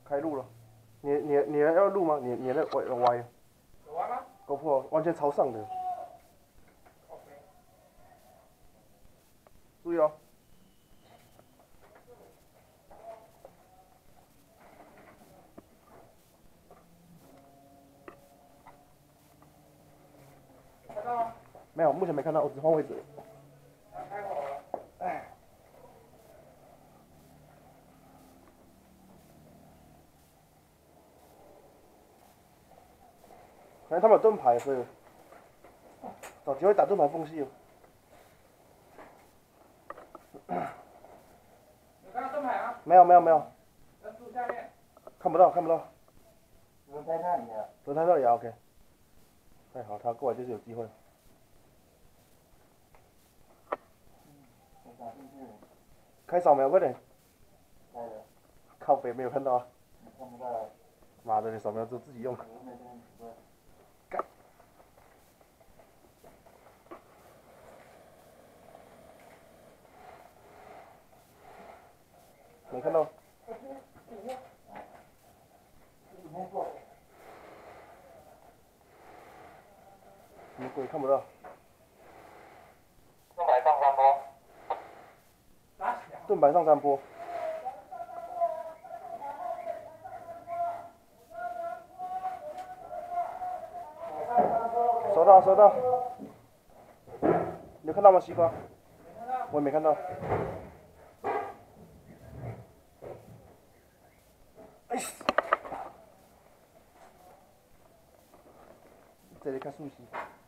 开录了。你要录吗？你那歪。 有歪吗？ 搞不好完全朝上的。注意哦。 看到吗？ 没有，目前没看到，我只换位置。 开火了。 哎。可能他们有盾牌，所以找机会打盾牌缝隙哦。 有看到盾牌吗？ 没有。 在树下面。 看不到。 轮胎那里啊。 轮胎这里啊 ，OK。太好，他过来就是有机会。 我打进去。 开扫描，快点。 开了。 靠北没有看到啊。 看不到。 妈的，你扫描就自己用。干。没看到。什么鬼？看不到。 盾牌上山坡。 盾牌上山坡。收到。你有看到吗，西瓜？我也没看到。哎，这里看熟悉。